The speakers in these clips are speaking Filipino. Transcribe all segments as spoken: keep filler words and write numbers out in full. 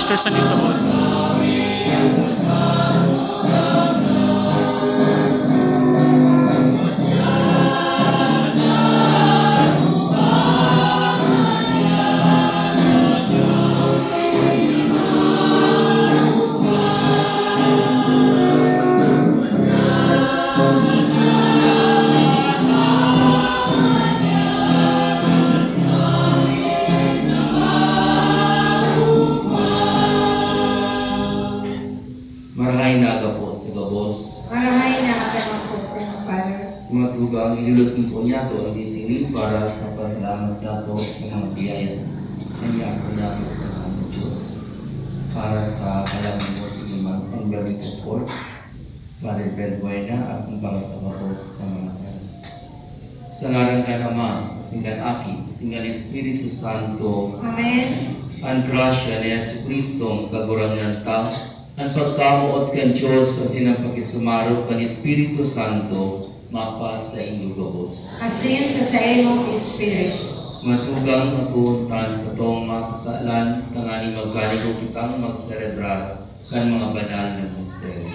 Pastor Sanito po. Matugang ilulutin po niya ito ang disili para sa pasalamat niya ito sa mga biyaya. Kanya po niya po sa mga Diyos para sa kalaman mo sa iman ang gawin ko po para Bedwena at ang pangatama po sa mga kaya. Sa ngalan ka Ama, singgan Aki, singgan Espiritu Santo. Amen. Ang grasya ni Jesucristo ang kagurangan tao, ang pagkamuot kan Diyos sa sinampakisumaro kan Espiritu Santo, mapa sa inyong gabos. Asin sa imong Espiritu. Matugang mapuntan sa tong mga kasalan, kangani magkaligo kitang magserebrar, kan mga banal na misteryo.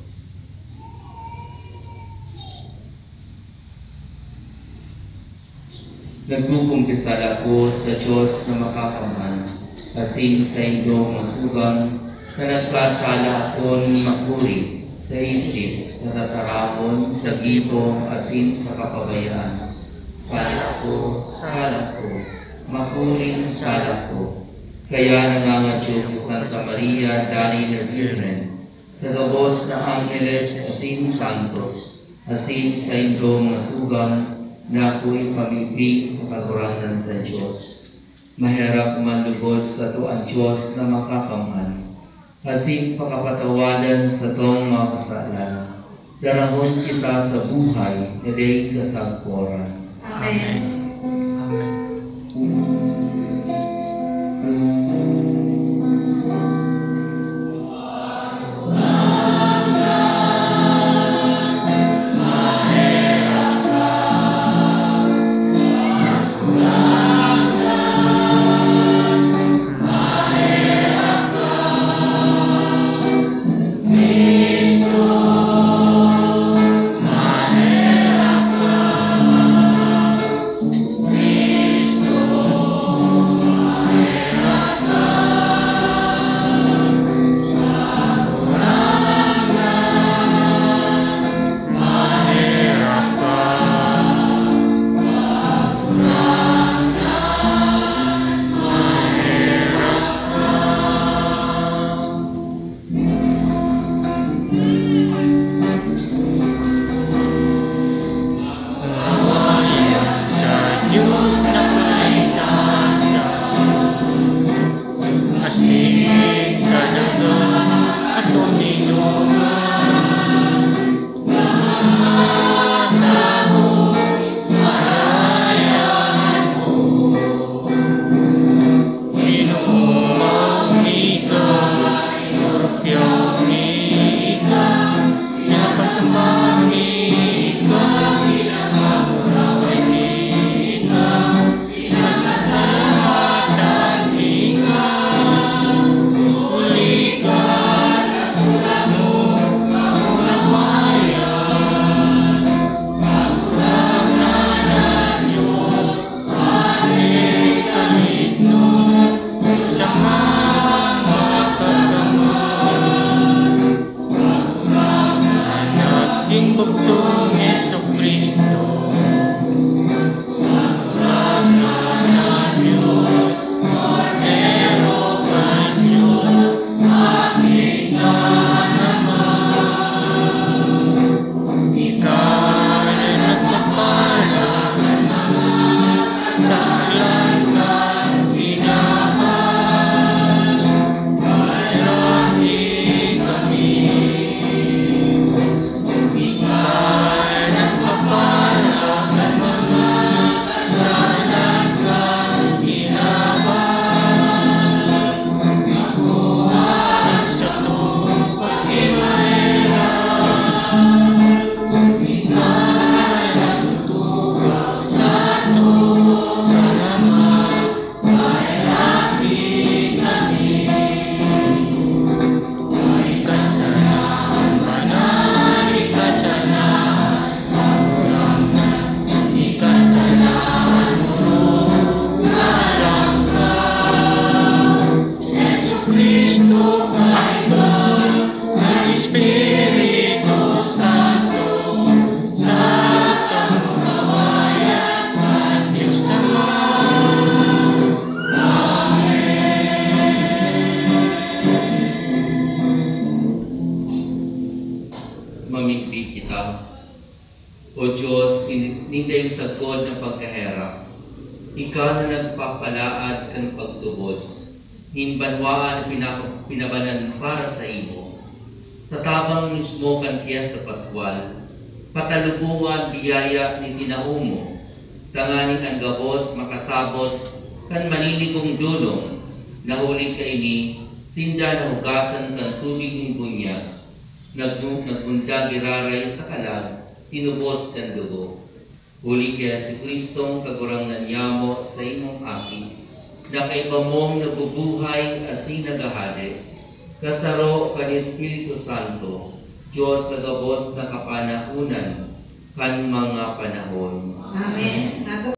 Nagkukumpisal ako sa Diyos na makapaman, asin sa inyong matugang, na nagkasala akong makuri sa isip, sa tatarapon, sa gito, asin sa kapabayaan. Sala ko, sala ko, makuring sala ko. Kaya nangangadyo ko Santa Maria, Dani na Virgen, sa gabos na Angeles, asin Santos, asin sa inyong matugang, na ako'y pamipig sa kagurangan sa Diyos. Mahirap manlugod sa to ang Diyos na makakamhan. Asin pakapatawadan sa tong mga kasalan. Darahon kita sa buhay, naday kasagpuran. Amen. Amen. Cristo, hinday sagod ng pagkahera. Ikaw na nagpapalaad ng pagtubod, hinbanwaan pinap pinabanan para sa imo. Sa tabang mismo kan kiyas sa Pascual, patalubungan biyaya ni tinaumo, tanganing ang gabos makasabot kan maniligong dulong, nahuling ka ini, sinda na hugasan kan tubig ng bunya, nagbunda giraray sa kalag, tinubos kan dugo. Huli kaya si Kristong kagurangan yamo sa imong aki, na kay pamong nabubuhay asin nagahali, kasaro kan Espiritu Santo, Diyos kagabos na kapanahunan, kan mga panahon. Amen.